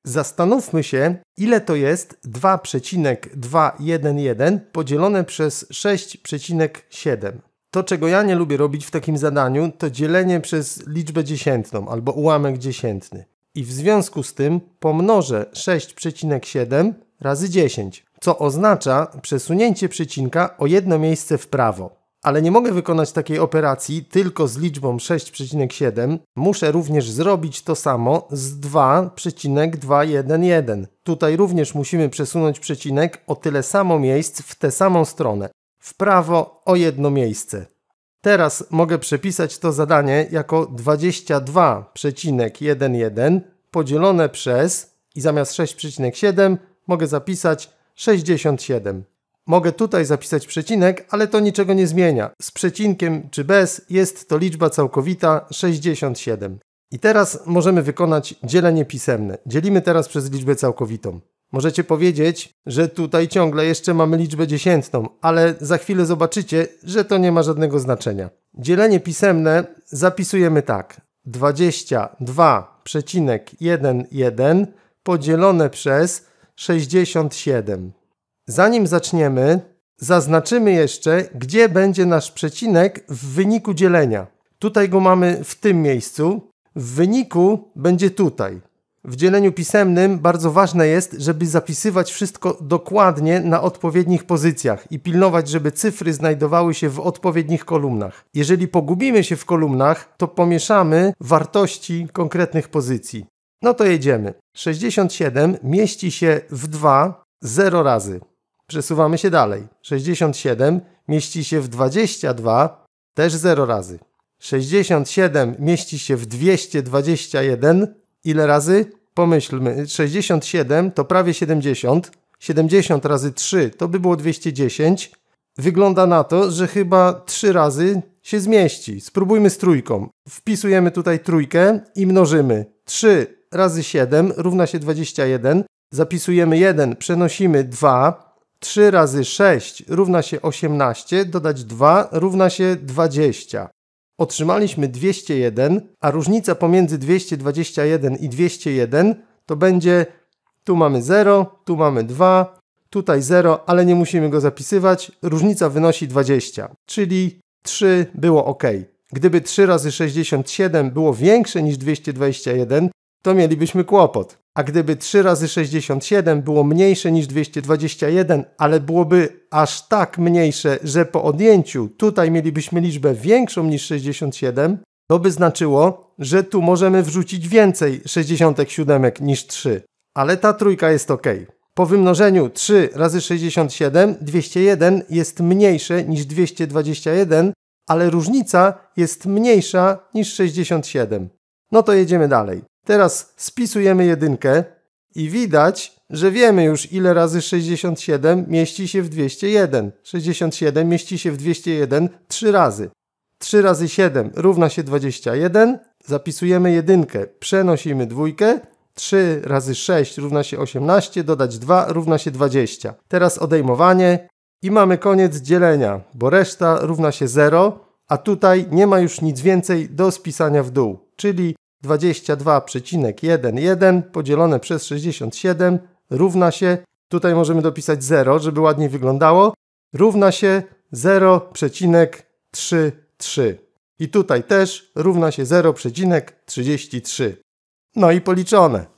Zastanówmy się, ile to jest 2,211 podzielone przez 6,7. To, czego ja nie lubię robić w takim zadaniu, to dzielenie przez liczbę dziesiętną albo ułamek dziesiętny. I w związku z tym pomnożę 6,7 razy 10, co oznacza przesunięcie przecinka o jedno miejsce w prawo. Ale nie mogę wykonać takiej operacji tylko z liczbą 6,7. Muszę również zrobić to samo z 2,211. Tutaj również musimy przesunąć przecinek o tyle samo miejsc w tę samą stronę. W prawo o jedno miejsce. Teraz mogę przepisać to zadanie jako 22,11 podzielone przez i zamiast 6,7 mogę zapisać 67. Mogę tutaj zapisać przecinek, ale to niczego nie zmienia. Z przecinkiem czy bez jest to liczba całkowita 67. I teraz możemy wykonać dzielenie pisemne. Dzielimy teraz przez liczbę całkowitą. Możecie powiedzieć, że tutaj ciągle jeszcze mamy liczbę dziesiętną, ale za chwilę zobaczycie, że to nie ma żadnego znaczenia. Dzielenie pisemne zapisujemy tak. 22,11 podzielone przez 67. Zanim zaczniemy, zaznaczymy jeszcze, gdzie będzie nasz przecinek w wyniku dzielenia. Tutaj go mamy w tym miejscu, w wyniku będzie tutaj. W dzieleniu pisemnym bardzo ważne jest, żeby zapisywać wszystko dokładnie na odpowiednich pozycjach i pilnować, żeby cyfry znajdowały się w odpowiednich kolumnach. Jeżeli pogubimy się w kolumnach, to pomieszamy wartości konkretnych pozycji. No to jedziemy. 67 mieści się w 2 0 razy. Przesuwamy się dalej. 67 mieści się w 22, też 0 razy. 67 mieści się w 221. Ile razy? Pomyślmy. 67 to prawie 70. 70 razy 3 to by było 210. Wygląda na to, że chyba 3 razy się zmieści. Spróbujmy z trójką. Wpisujemy tutaj trójkę i mnożymy. 3 razy 7 równa się 21. Zapisujemy 1, przenosimy 2. 3 razy 6 równa się 18, dodać 2 równa się 20. Otrzymaliśmy 201, a różnica pomiędzy 221 i 201 to będzie, tu mamy 0, tu mamy 2, tutaj 0, ale nie musimy go zapisywać, różnica wynosi 20, czyli 3 było ok. Gdyby 3 razy 67 było większe niż 221, to mielibyśmy kłopot. A gdyby 3 razy 67 było mniejsze niż 221, ale byłoby aż tak mniejsze, że po odjęciu tutaj mielibyśmy liczbę większą niż 67, to by znaczyło, że tu możemy wrzucić więcej 67 niż 3. Ale ta trójka jest ok. Po wymnożeniu 3 razy 67, 201 jest mniejsze niż 221, ale różnica jest mniejsza niż 67. No to jedziemy dalej. Teraz spisujemy jedynkę i widać, że wiemy już, ile razy 67 mieści się w 201. 67 mieści się w 201 3 razy. 3 razy 7 równa się 21. Zapisujemy jedynkę, przenosimy dwójkę. 3 razy 6 równa się 18, dodać 2 równa się 20. Teraz odejmowanie i mamy koniec dzielenia, bo reszta równa się 0, a tutaj nie ma już nic więcej do spisania w dół, czyli 22,11 podzielone przez 67 równa się, tutaj możemy dopisać 0, żeby ładniej wyglądało, równa się 0,33. I tutaj też równa się 0,33. No i policzone.